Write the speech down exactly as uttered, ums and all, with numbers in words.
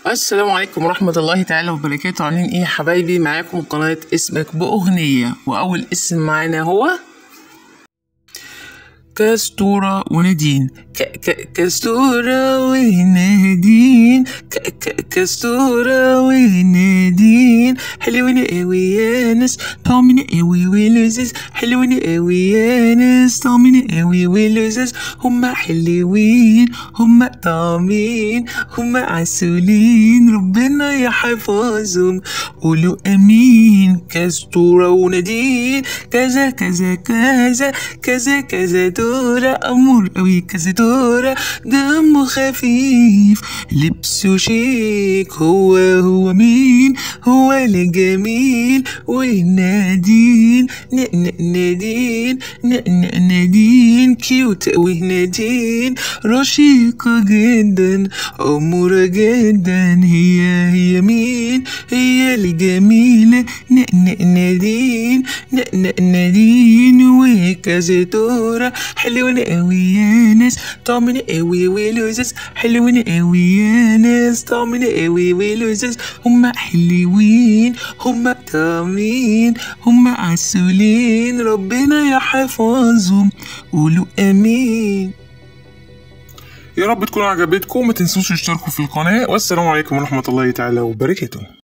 السلام عليكم ورحمة الله تعالى وبركاته. عاملين ايه يا حبايبي؟ معاكم قناة اسمك بأغنية، وأول اسم معانا هو كاستورة ونادين. ك ك كاستورة ونادين، ك ك كاستورة ونادين، حلوين قوي يا ناس، طعمين قوي ولذيذ، حلوين قوي يا ناس، طعمين قوي ولذيذ، هما حلوين هما طعمين هما عسولين، ربنا يحفظهم، قولوا امين. كاستورة ونادين، كذا كذا كذا كذا كذا دورة، أمور قوي كذا دورة، دمه خفيف لبسه شيك، هو هو مين؟ هو الجميل ونادين، ن ن نادين ن ن نادين، كيوت قوي نادين، رشيقة جدا أمورة جدا، هي هي مين؟ هي الجميلة ن ن نادين ن ن نادين، وكذا دورة، حلوين قوي يا ناس، طعمين قوي ولذيذ، حلوين قوي يا ناس، طعمين قوي ولذيذ، هما حلوين هما طعمين هما عسولين، ربنا يحفظهم، قولوا امين. يا رب تكون عجبتكم، ما تنسوش تشتركوا في القناة، والسلام عليكم ورحمة الله تعالى وبركاته.